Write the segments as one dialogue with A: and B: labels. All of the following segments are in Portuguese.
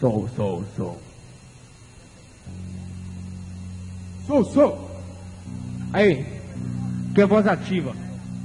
A: Sou. Sou. Aí, que é voz ativa.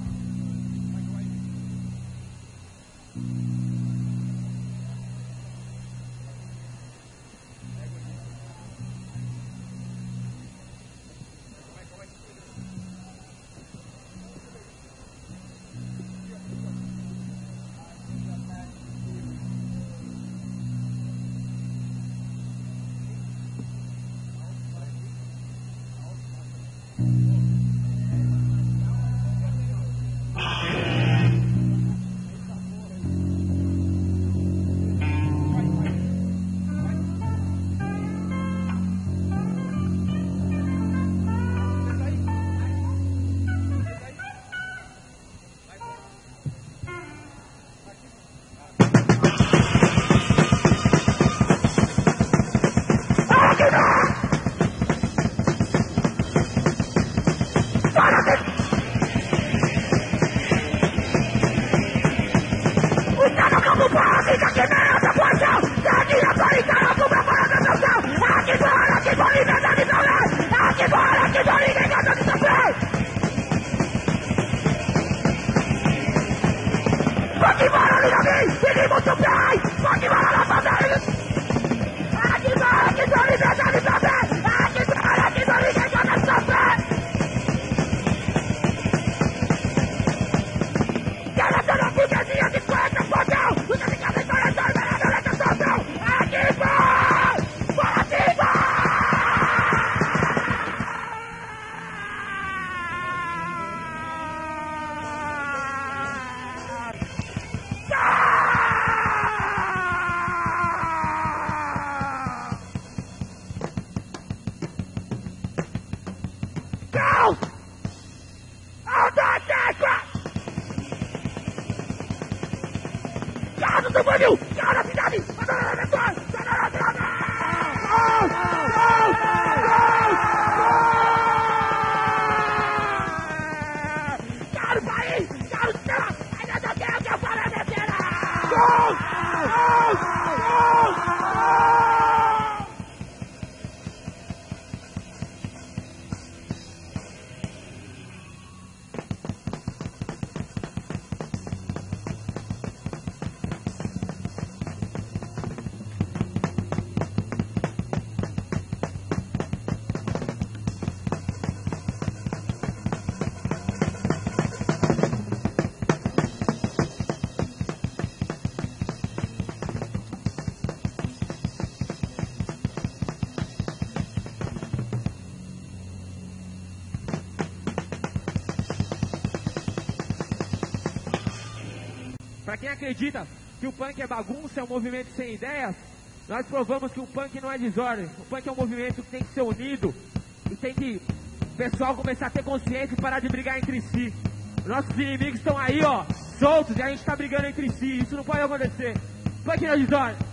A: Pra quem acredita que o punk é bagunça, é um movimento sem ideias, nós provamos que o punk não é desordem. O punk é um movimento que tem que ser unido e tem que o pessoal começar a ter consciência e parar de brigar entre si. Nossos inimigos estão aí, ó, soltos, e a gente tá brigando entre si. Isso não pode acontecer. Punk não é desordem.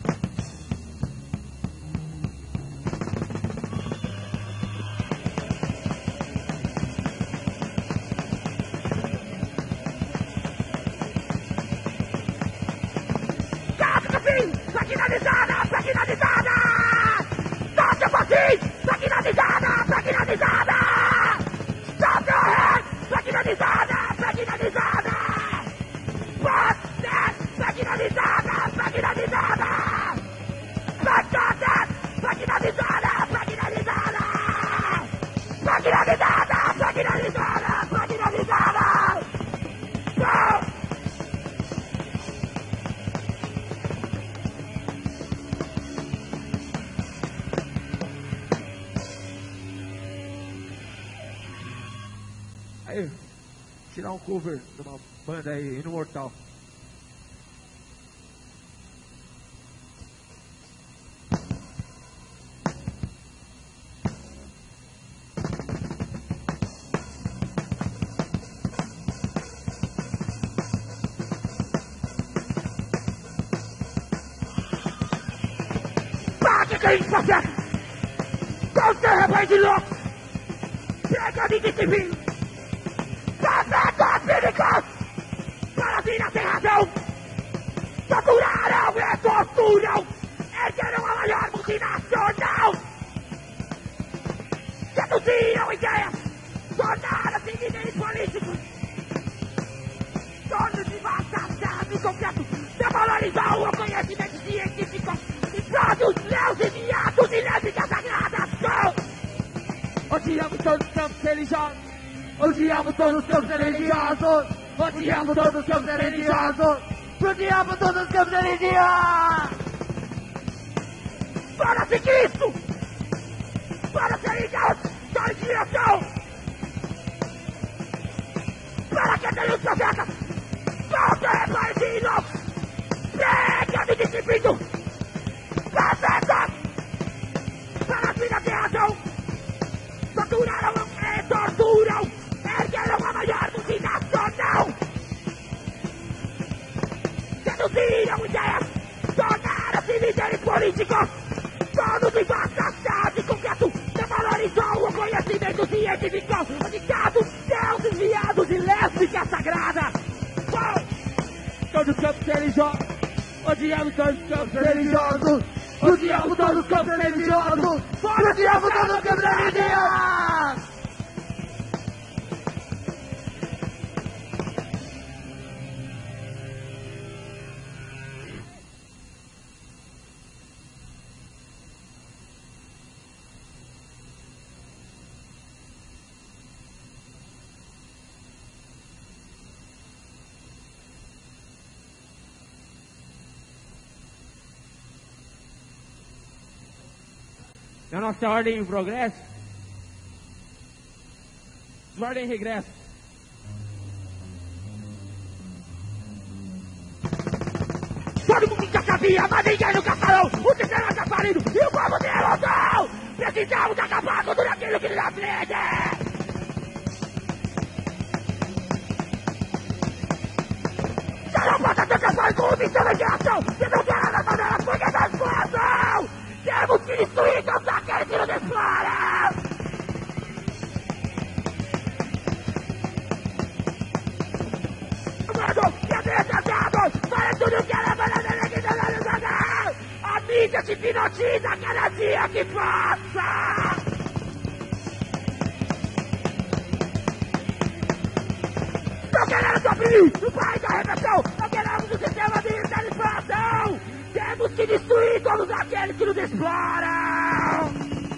A: Aí, tirar um cover de uma banda aí, Imortal. Bate que isso processo! Não se arrepende louco! Chega de disciplina! Perigoso! Para vir sem razão! Torturaram e torturam! denunciam ideias, tornaram-se líderes políticos, donos de vassalhado concreto, devalorizam o conhecimento científico e todos leus e viados e lésbicas sagradas. Odiamos todos os campos religiosos, odiamos todos os campos religiosos, odiamos todos os campos religiosos, odiamos todos os campos religiosos. Para ser Cristo, para ser Deus, para direção, para que tenham os profetas, voltem partidos, pregam de disciplina, profetas, para que na terra torturaram e torturam, ergueram a maior multinacional, seduziram ideias, tornaram-se líderes políticos, donos de vassalhado e concreto, devalorizou o conhecimento científico, odiados, deuses, viados e lésbicas sagradas. Todos os campos religiosos, odiamos todos os campos religiosos, odiamos todos os campos religiosos, odiamos todos os campos religiosos. Na nossa ordem em progresso, ordem em regresso. Todo mundo já sabia, mas ninguém nunca falou. O sistema está falido e o povo tem ilusão. Precisamos acabar com tudo aquilo que nos aflige. Já não basta tantas coisas com o sistema de ação. Se não quer nada delas, porque não exploram. Temos que destruir todos aqueles que nos exploram! Mano, que ameaçados! Faz tudo que ela vai na televisão! A mídia te hipnotiza a cada dia que passa! Não queremos oprimir o país da repressão! Não queremos o sistema de militarização! Temos que destruir todos aqueles que nos exploram!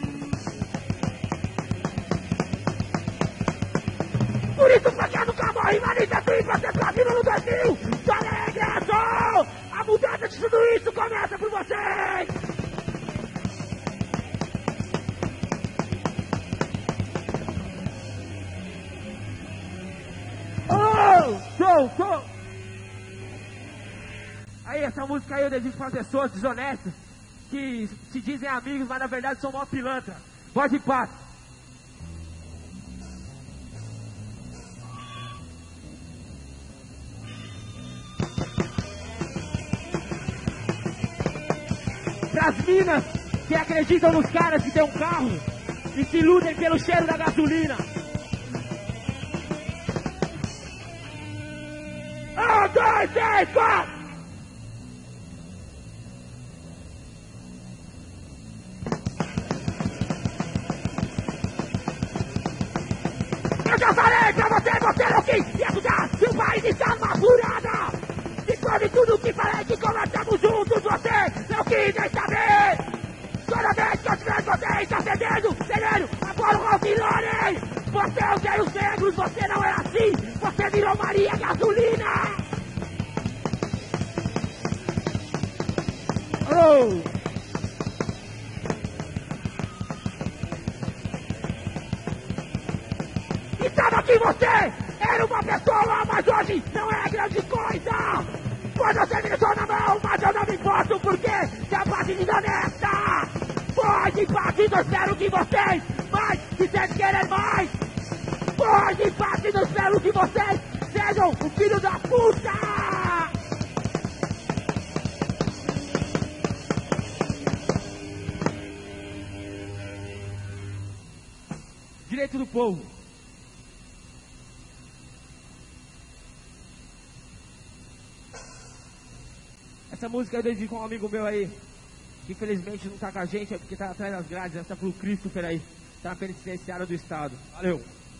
A: Por isso, porque nunca morre, manifesta em processo da vida no Brasil! Só regresso! A mudança de tudo isso começa por vocês! Show! Aí, essa música aí eu dedico para pessoas desonestas que se dizem amigos, mas na verdade são mó pilantra. Voz de paz. Pras minas que acreditam nos caras que tem um carro e se iludem pelo cheiro da gasolina. 1, 2, 3, 4! Eu já falei pra você não quis me ajudar, se o país está numa furada. Depois de tudo que falei que conversamos juntos, você não quis nem saber. Toda vez que eu tiver você está cedendo, agora o Alvilone. Você odeia os negros, você não é assim, você virou Maria Gasolina. Oh! Pensava que você era uma pessoa, mas hoje não é grande coisa. Pois você me deixou na mão, mas eu não me importo porque se a parte desonesta. Pois em parte eu espero que vocês, mas se vocês querem mais. Pois em parte eu espero que vocês sejam o filho da puta. Direito do povo. Essa música eu dedico a um amigo meu aí, que infelizmente não tá com a gente, é porque tá atrás das grades, essa é pro Christopher aí. da penitenciária do estado. Valeu!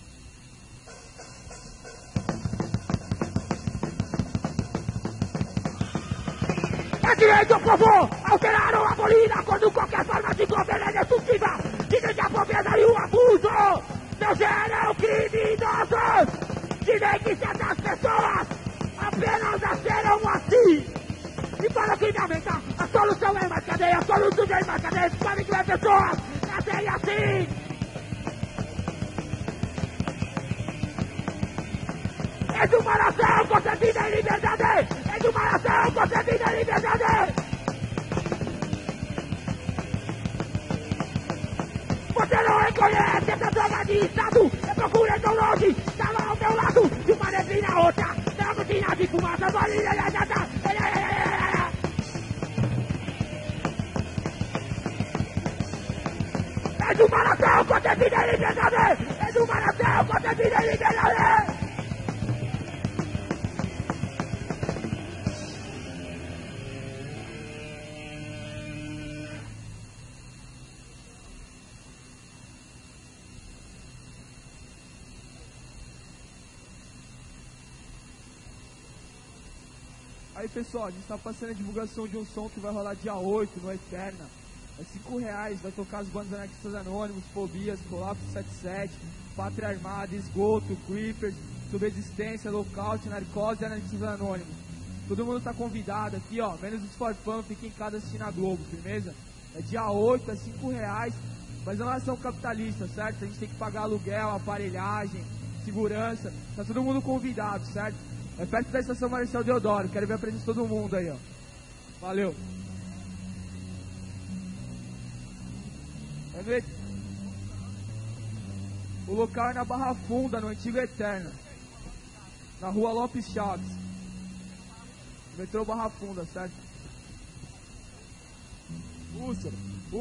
B: É direito ao povo alterar ou abolir quando qualquer forma de governo é destrutiva, direito à pobreza e o abuso não geram criminosos, direito que certas pessoas apenas nasceram assim. E para o crime aumentar, a solução é mais cadeia, a solução é mais cadeia, sabe que vai pessoas nascerem assim. É de uma nação concebida em liberdade! É de uma nação concebida em liberdade! Você não reconhece essa droga de estado! Eu procurei tão longe, estava ao meu lado, de uma neblina outra, da cortina de fumaça, é de uma nação concebida em liberdade! É de uma nação concebida em liberdade!
C: Aí pessoal, a gente tá passando a divulgação de um som que vai rolar dia 8 no Eterna. É R$5, vai tocar as bandas Anarquistas Anônimos, Fobias, Colapso 77, Pátria Armada, Esgoto, Creepers, Subresistência, Lockout, Narcose e Anarquistas Anônimos. Todo mundo tá convidado aqui, ó, menos os forfãs, fiquem em casa assistindo a Globo, firmeza? É dia 8, é R$5, mas não é ação capitalista, certo? A gente tem que pagar aluguel, aparelhagem, segurança, tá todo mundo convidado, certo? É perto da estação Marechal Deodoro, quero ver a presença de todo mundo aí, ó. Valeu. O local é na Barra Funda, no antigo Eterna, na rua Lopes Chaves, metrô Barra Funda, certo? Úlcera.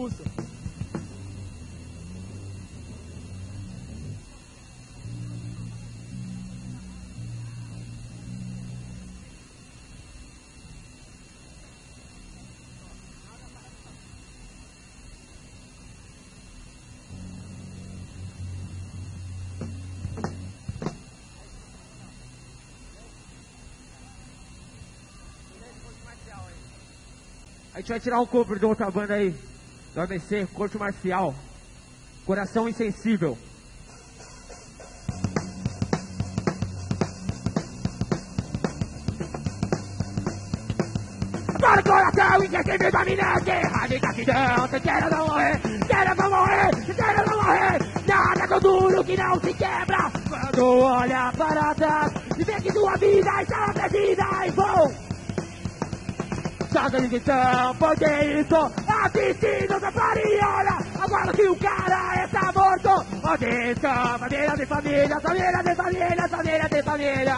A: A gente vai tirar um cover de outra banda aí, do ABC, Corte Marcial, Coração Insensível.
B: Para o coração insensível da minha guerra de gratidão, você quer não morrer, quer não morrer, nada tão duro que não se quebra, quando olha para trás e vê que sua vida está perdida e vou. Toda ligação, porque isso assistindo da fariola. Agora que o cara está morto, onde está? Família de família, família de família, família de família.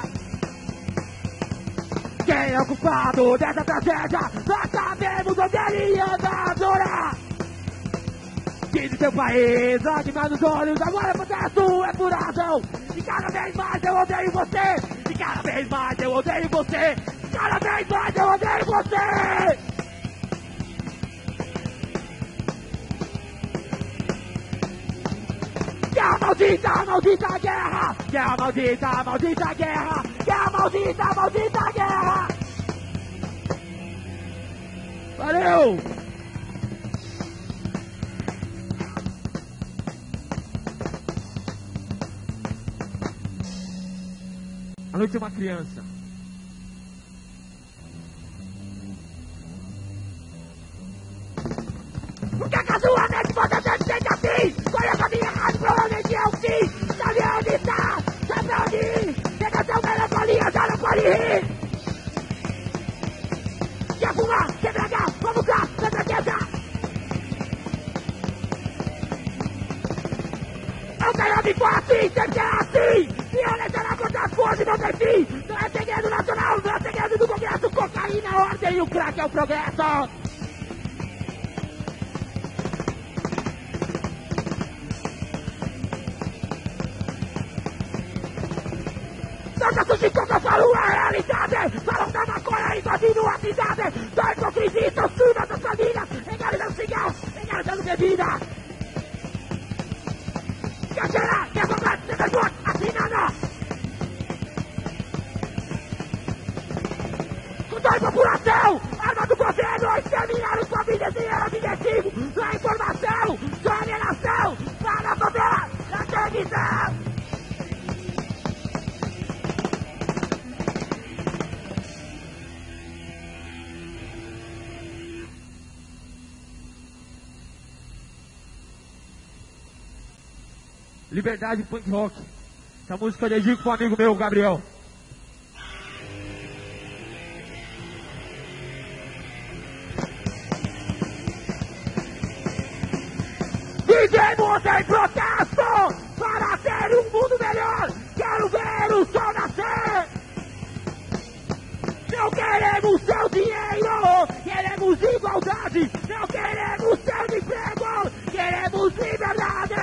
B: Quem é o culpado dessa tragédia? Nós sabemos onde ele anda, Dora. Diz o seu país, lágrimas nos olhos, agora o processo é por razão. E cada vez mais eu odeio você, e cada vez mais eu odeio você. Cada vez mais eu odeio você! Que a maldita guerra! Que a maldita guerra! Que a maldita guerra!
A: Valeu! A noite é uma criança.
B: Porque casualmente você sempre sente assim! Conheço a minha rádio, provavelmente é o fim! Sabe onde está? Sabe onde ir? Chega seu melancolia, já não pode rir! Quer fumar? Quer bregar? Vamos lá, com certeza! Eu quero me for assim, sempre é assim! Violência na contra as forças não tem fim! Não é segredo nacional, não é segredo do Congresso! Cocaína, ordem e o crack é o progresso! Toda sushi como eu falo é realidade. Falam da maconha e invadindo a cidade. Da hipocrisia, torcida das famílias. Legalizando cigarros, legalizando bebida. objetivo, só informação, só alienação, para a favela, da televisão.
A: Liberdade Punk Rock. Essa música eu dedico pro amigo meu, Gabriel.
B: Vivemos em protesto para ter um mundo melhor. Quero ver o sol nascer. Não queremos seu dinheiro, queremos igualdade. Não queremos seu emprego, queremos liberdade.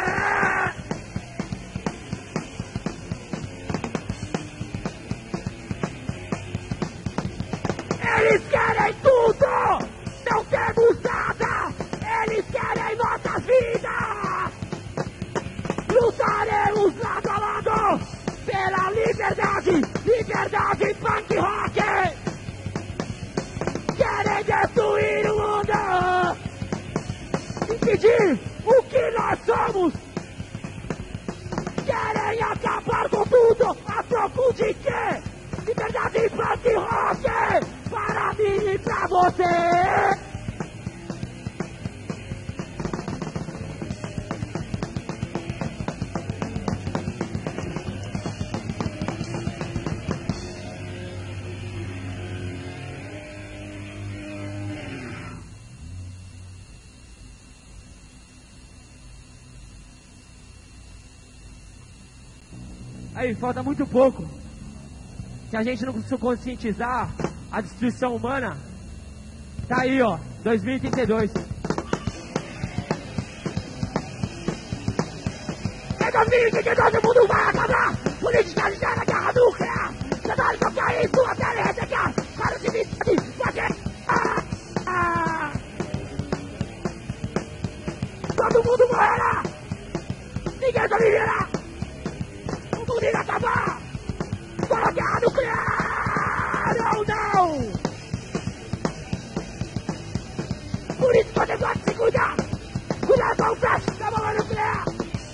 B: Eles querem tudo, não temos nada. Eles querem nossas vidas. Lutaremos lado a lado pela liberdade, liberdade punk rock. Querem destruir o mundo, impedir o que nós somos. Querem acabar com tudo, a troco de quê? Liberdade punk rock, para mim e pra você.
A: Aí, falta muito pouco. Se a gente não se conscientizar a destruição humana, tá aí, ó, 2032.
B: Em 2022 o mundo vai acabar. Política de guerra nuclear. Cenário do país, sua pele ressecar. Para de vestir, você... Todo mundo morrerá. Ninguém sobreviverá. O mundo irá acabar. Para a guerra nuclear. Não. Por isso você pode se cuidar. Cuidado com o flash da bomba nuclear.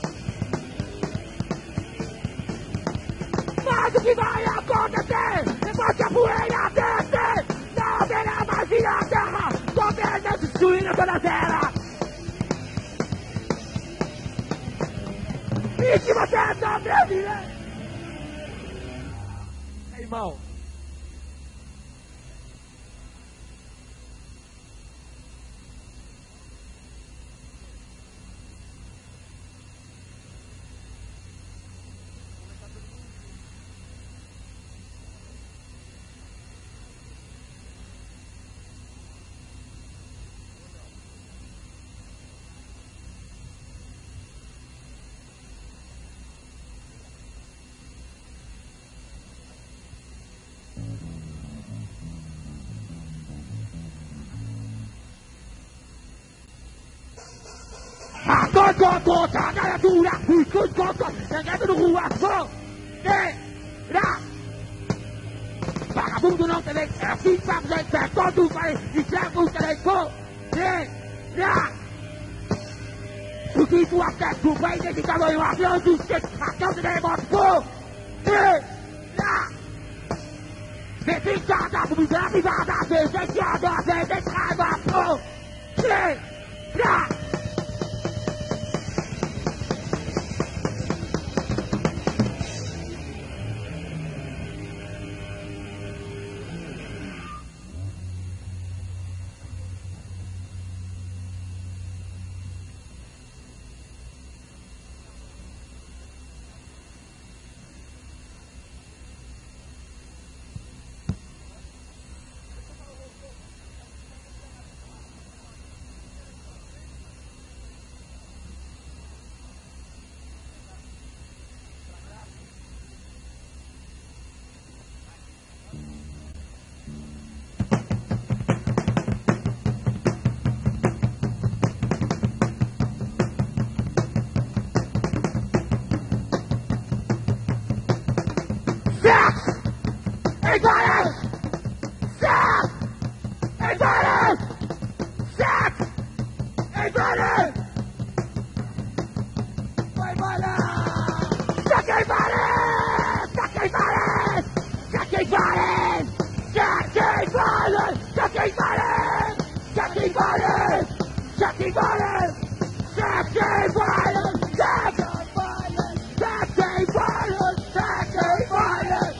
B: Mas o que vai acontecer depois que a poeira descer? Não haverá mais vida na terra. Governo destruindo toda a terra. E se você sobreviver?
A: Irmão,
B: Contra a criatura, os contra, chegando no rua, negra. Vagabundo não tem lei, é assim que vamos entrar todo o país, escravos tem negra. Porque isso afeta o país desse tamanho, a grande ação de terremoto, negra. Desejada, comida privada, desejada, desejada, negra. Sexy violence, sexy violence, sexy violence, sexy violence, sexy violence,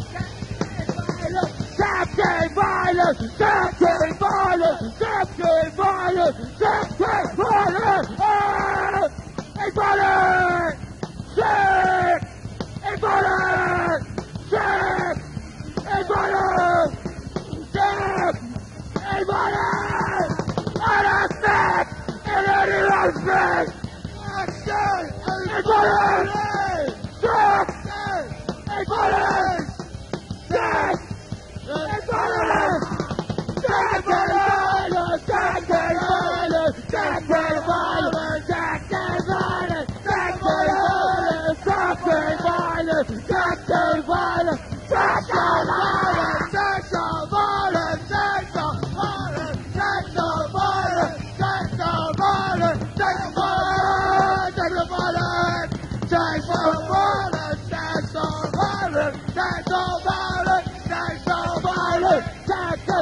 B: sexy violence, sexy violence, sexy violence, sexy violence, hey violence, sex, hey violence, sex, hey violence, sex, hey violence, sex, and everyone sex, action, hey violence, sex, hey violence, sex, hey violence, sex, hey violence, sex, hey violence, sex, hey violence, sex, hey violence, sex, hey violence, sex, hey violence, sex, hey violence, sex, hey violence, sexual violence, sexual violence, sexual violence, sexual violence, sexual violence, sexual violence, sexual violence, sexual violence, sexual violence, sexual violence, sexual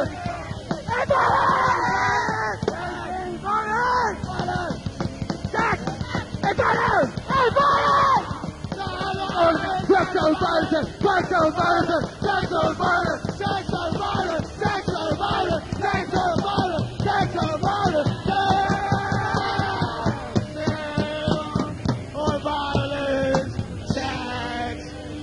B: sexual violence, sexual violence, sexual violence, sexual violence, sexual violence, sexual violence, sexual violence, or violence, sex,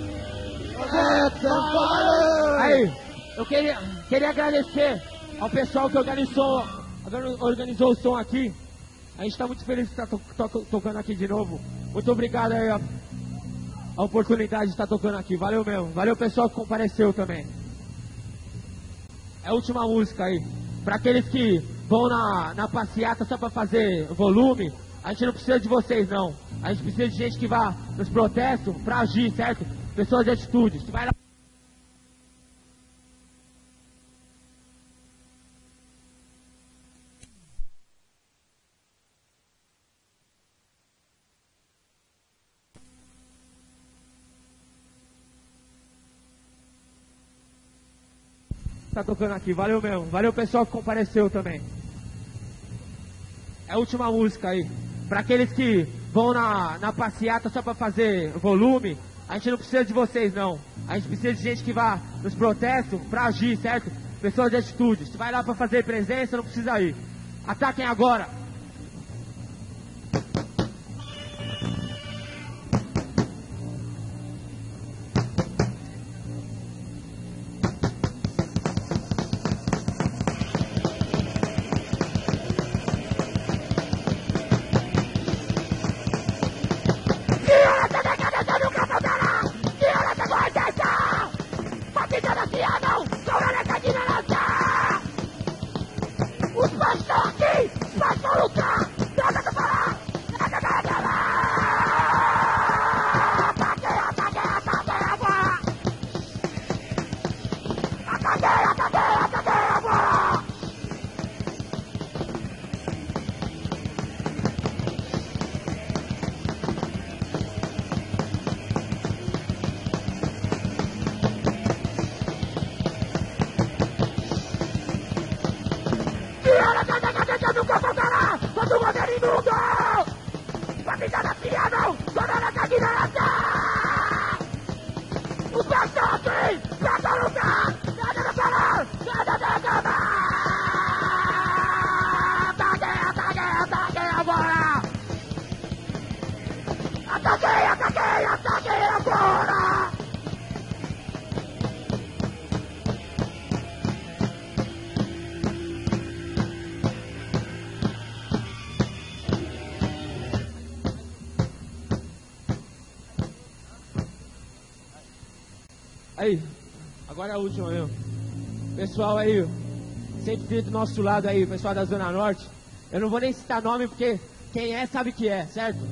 B: or violence.
A: Aí, eu queria agradecer ao pessoal que organizou o som aqui. A gente tá muito feliz de estar tocando aqui de novo. Muito obrigado aí a oportunidade de estar tocando aqui. Valeu mesmo. Valeu pessoal que compareceu também. É a última música aí. Pra aqueles que vão na passeata só pra fazer volume, a gente não precisa de vocês não. A gente precisa de gente que vá nos protestos pra agir, certo? Pessoas de atitude. Se vai lá. Tá tocando aqui, valeu mesmo. Valeu pessoal que compareceu também. É a última música aí. Pra aqueles que vão na passeata só pra fazer volume, a gente não precisa de vocês não. A gente precisa de gente que vá nos protestos pra agir, certo? Pessoas de atitude. Se vai lá pra fazer presença, não precisa ir. Ataquem agora! Nunca faltará quando o governo imundo pra pisar na fria não, toda essa ignorância. O pessoal aqui, pra lutar, nada de parar, nada de acabar. Ataquei agora. Ataquei agora. Aí, agora é a última mesmo. Pessoal aí, sempre do nosso lado aí, pessoal da Zona Norte. Eu não vou nem citar nome porque quem é sabe que é, certo?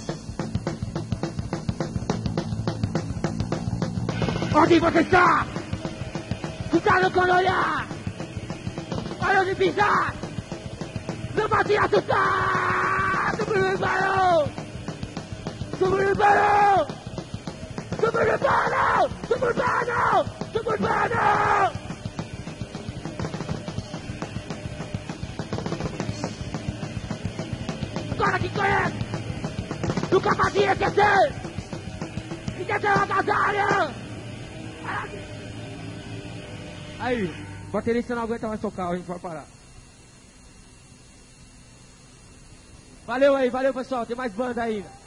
B: Onde você está? Cuidado quando olhar! Parou de pisar! Não pode se assustar! Subiu parou! Subiu parou! Subiu parou! Subiu parou! Subiu parou! Agora que conhece! Nunca fazia esquecer! Esqueceu a batalha!
A: Aí, o baterista não aguenta mais tocar, a gente vai parar. Valeu aí, valeu pessoal, tem mais banda ainda.